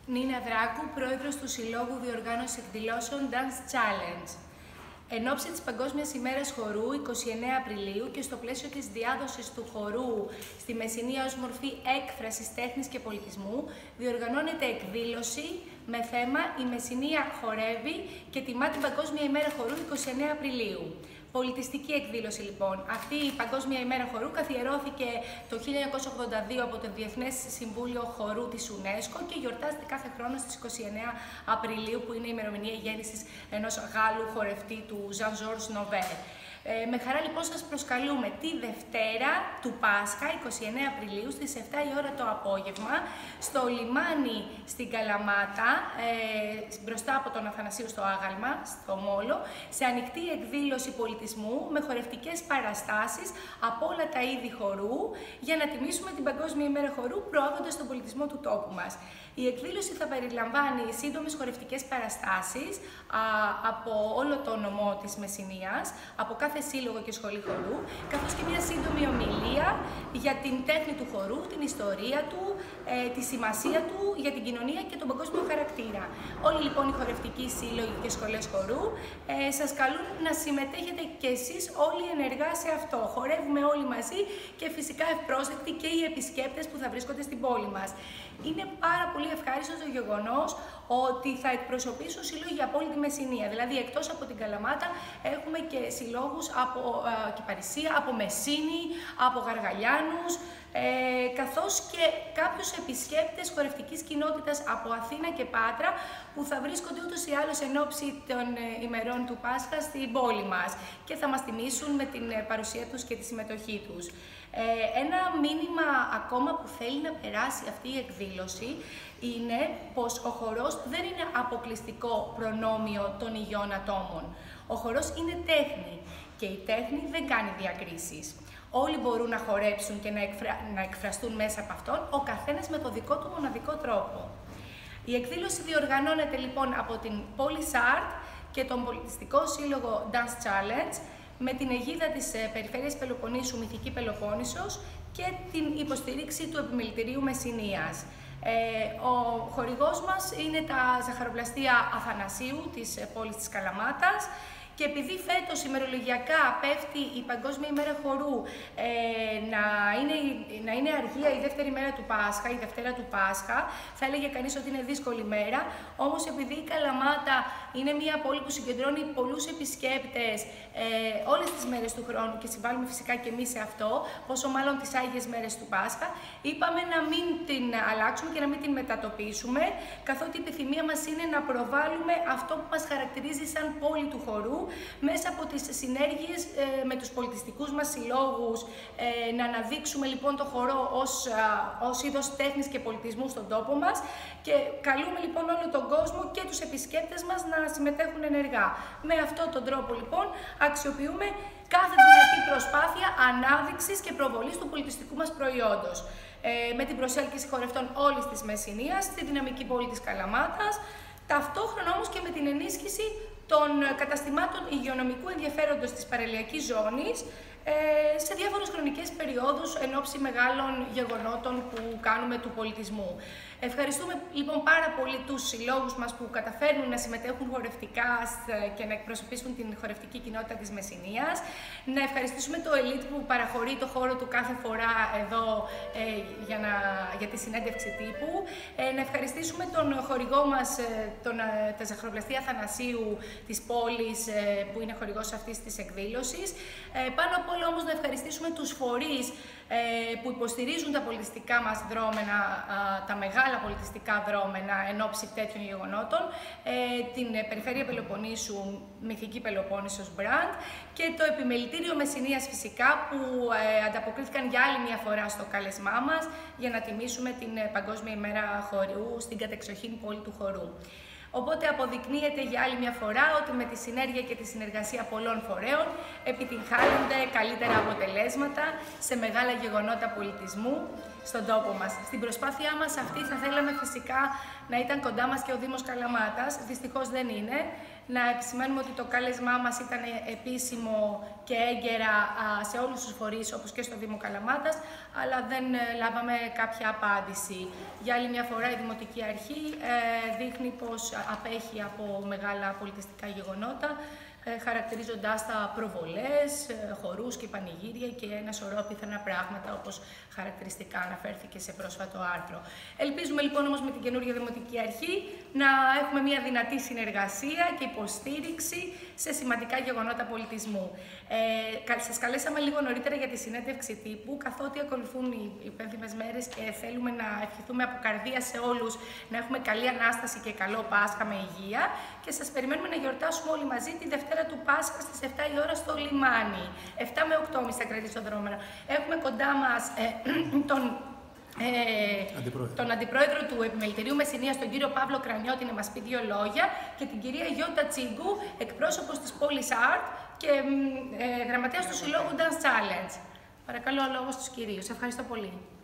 Νίνα Δράκου, πρόεδρος του Συλλόγου Διοργάνωσης Εκδηλώσεων Dance Challenge. Εν ώψη της Παγκόσμιας ημέρας χορού, 29 Απριλίου, και στο πλαίσιο της διάδοσης του χορού στη Μεσσηνία ως μορφή έκφρασης τέχνης και πολιτισμού, διοργανώνεται εκδήλωση με θέμα «Η Μεσσηνία χορεύει» και τιμά την Παγκόσμια ημέρα χορού 29 Απριλίου. Πολιτιστική εκδήλωση λοιπόν. Αυτή η Παγκόσμια ημέρα χορού καθιερώθηκε το 1982 από το Διεθνές Συμβούλιο Χορού της UNESCO και γιορτάζεται κάθε χρόνο στις 29 Απριλίου, που είναι η ημερομηνία γέννησης ενός Γάλλου χορευτή, του Jean-Georges Nové. Με χαρά λοιπόν σας προσκαλούμε τη Δευτέρα του Πάσχα, 29 Απριλίου, στις 7 η ώρα το απόγευμα, στο λιμάνι στην Καλαμάτα, μπροστά από τον Αθανασίου στο Άγαλμα, στο Μόλο, σε ανοιχτή εκδήλωση πολιτισμού με χορευτικές παραστάσεις από όλα τα είδη χορού, για να τιμήσουμε την Παγκόσμια ημέρα χορού, προάγοντας τον πολιτισμό του τόπου μας. Η εκδήλωση θα περιλαμβάνει σύντομες χορευτικές παραστάσεις από όλο το νομό της Μεσσηνίας, από κάθε σύλλογο και σχολή χορού, καθώς και μια σύντομη ομιλία για την τέχνη του χορού, την ιστορία του, τη σημασία του για την κοινωνία και τον παγκόσμιο χαρακτήρα. Όλοι λοιπόν οι χορευτικοί σύλλογοι και σχολές χορού σας καλούν να συμμετέχετε κι εσείς όλοι ενεργά σε αυτό. Χορεύουμε όλοι μαζί και φυσικά ευπρόσδεκτοι και οι επισκέπτες που θα βρίσκονται στην πόλη μας. Είναι πάρα πολύ ευχάριστο το γεγονός ότι θα εκπροσωπήσουν σύλλογοι από όλη τη Μεσσηνία. Δηλαδή, εκτός από την Καλαμάτα, έχουμε και συλλόγους από Κυπαρισία, από Μεσσήνη, από Γαργαλιάνους, καθώς και κάποιους επισκέπτες χορευτικής κοινότητας από Αθήνα και Πάτρα, που θα βρίσκονται ούτως ή άλλως εν ώψη των ημερών του Πάσχα στην πόλη μας και θα μας τιμήσουν με την παρουσία τους και τη συμμετοχή τους. Ένα μήνυμα ακόμα που θέλει να περάσει αυτή η εκδήλωση είναι πως ο χορός δεν είναι αποκλειστικό προνόμιο των υγιών ατόμων. Ο χορός είναι τέχνη και η τέχνη δεν κάνει διακρίσεις. Όλοι μπορούν να χορέψουν και να εκφραστούν μέσα από αυτόν, ο καθένας με το δικό του μοναδικό τρόπο. Η εκδήλωση διοργανώνεται λοιπόν από την Polis Art και τον πολιτιστικό σύλλογο Dance Challenge, με την αιγίδα της Περιφέρειας Πελοποννήσου Μυθική Πελοπόννησος και την υποστήριξη του Επιμελητηρίου Μεσσηνίας. Ο χορηγός μας είναι τα ζαχαροπλαστεία Αθανασίου της πόλης της Καλαμάτας. Και επειδή φέτος ημερολογιακά πέφτει η Παγκόσμια ημέρα χορού να είναι αργία η δεύτερη μέρα του Πάσχα, η Δευτέρα του Πάσχα, θα έλεγε κανείς ότι είναι δύσκολη μέρα, όμως επειδή η Καλαμάτα είναι μια πόλη που συγκεντρώνει πολλούς επισκέπτες όλες τις μέρες του χρόνου και συμβάλλουμε φυσικά και εμείς σε αυτό, πόσο μάλλον τις Άγιες μέρες του Πάσχα, είπαμε να μην την αλλάξουμε και να μην την μετατοπίσουμε, καθότι η επιθυμία μας είναι να προβάλλουμε αυτό που μας χαρακτηρίζει σαν πόλη του χορού, μέσα από τις συνέργειες με τους πολιτιστικούς μας συλλόγους, να αναδείξουμε λοιπόν το χορό ως είδος τέχνης και πολιτισμού στον τόπο μας, και καλούμε λοιπόν όλο τον κόσμο και τους επισκέπτες μας να συμμετέχουν ενεργά. Με αυτόν τον τρόπο λοιπόν αξιοποιούμε κάθε δυνατή προσπάθεια ανάδειξης και προβολής του πολιτιστικού μας προϊόντος. Με την προσέλκυση χορευτών όλης της Μεσσηνίας στη δυναμική πόλη της Καλαμάτας, ταυτόχρονα όμως και με την ενίσχυση των καταστημάτων υγειονομικού ενδιαφέροντος της παραλιακής ζώνης σε διάφορες χρονικές περιόδους εν ώψη μεγάλων γεγονότων που κάνουμε του πολιτισμού. Ευχαριστούμε λοιπόν πάρα πολύ τους συλλόγους μας που καταφέρνουν να συμμετέχουν χορευτικά και να εκπροσωπήσουν την χορευτική κοινότητα της Μεσσηνίας. Να ευχαριστήσουμε το Elite που παραχωρεί το χώρο του κάθε φορά εδώ για τη συνέντευξη τύπου. Να ευχαριστήσουμε τον χορηγό μας, τα ζαχαροπλαστεία Αθανασίου της πόλης, που είναι χορηγός αυτής της εκδήλωσης. Πάνω απ' όλα όμως να ευχαριστήσουμε τους φορείς που υποστηρίζουν τα πολιτιστικά μας δρόμενα, τα μεγάλα πολιτιστικά δρόμενα εν ώψη τέτοιων γεγονότων, την Περιφέρεια Πελοποννήσου Μυθική Πελοπόννησος Brand και το Επιμελητήριο Μεσσηνίας φυσικά, που ανταποκρίθηκαν για άλλη μια φορά στο κάλεσμά μας για να τιμήσουμε την Παγκόσμια ημέρα χορού στην κατεξοχήν πόλη του χορού. Οπότε αποδεικνύεται για άλλη μια φορά ότι με τη συνέργεια και τη συνεργασία πολλών φορέων επιτυγχάνονται καλύτερα αποτελέσματα σε μεγάλα γεγονότα πολιτισμού στον τόπο μας. Στην προσπάθειά μας αυτή θα θέλαμε φυσικά να ήταν κοντά μας και ο Δήμος Καλαμάτας. Δυστυχώς δεν είναι. Να επισημαίνουμε ότι το κάλεσμά μας ήταν επίσημο και έγκαιρα σε όλους τους φορείς, όπως και στο Δήμο Καλαμάτας, αλλά δεν λάβαμε κάποια απάντηση. Για άλλη μια φορά η Δημοτική Αρχή δείχνει πως απέχει από μεγάλα πολιτιστικά γεγονότα, χαρακτηρίζοντάς τα προβολές, χορούς και πανηγύρια και ένα σωρό πιθανά πράγματα, όπως χαρακτηριστικά αναφέρθηκε σε πρόσφατο άρθρο. Ελπίζουμε λοιπόν όμως με την καινούργια Δημοτική Αρχή να έχουμε μια δυνατή συνεργασία και υποστήριξη σε σημαντικά γεγονότα πολιτισμού. Σας καλέσαμε λίγο νωρίτερα για τη συνέντευξη τύπου, καθότι ακολουθούν οι πένθυμες μέρες και θέλουμε να ευχηθούμε από καρδία σε όλους να έχουμε καλή Ανάσταση και καλό Πάσχα με υγεία και σας περιμένουμε να γιορτάσουμε όλοι μαζί τη Δευτέρα του Πάσχα στις 7 η ώρα στο λιμάνι. 7 με 8.30 θα κρατήσει το δρόμενο. Έχουμε κοντά μας τον Αντιπρόεδρο του Επιμελητηρίου Μεσσηνίας, τον κύριο Παύλο Κρανιώτη, να μας πει 2 λόγια και την κυρία Γιώτα Τσίγκου, εκπρόσωπος της Πόλης Art και γραμματέας του Συλλόγου Dance Challenge. Παρακαλώ, λόγο στους κυρίους. Ευχαριστώ πολύ.